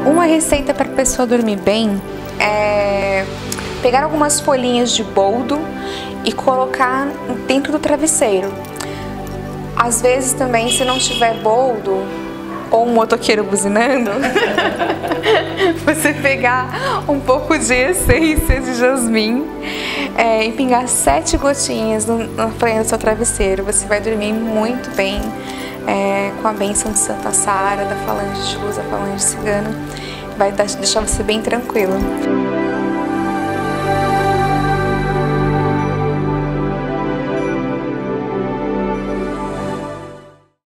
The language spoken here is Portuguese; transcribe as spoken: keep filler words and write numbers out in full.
Uma receita para a pessoa dormir bem é pegar algumas folhinhas de boldo e colocar dentro do travesseiro. Às vezes também, se não tiver boldo ou um motoqueiro buzinando, você pegar um pouco de essência de jasmim é, e pingar sete gotinhas no, na frente do seu travesseiro. Você vai dormir muito bem é, com a bênção de Santa Sara, da falange de luz, da falange cigana. Vai deixar você bem tranquilo.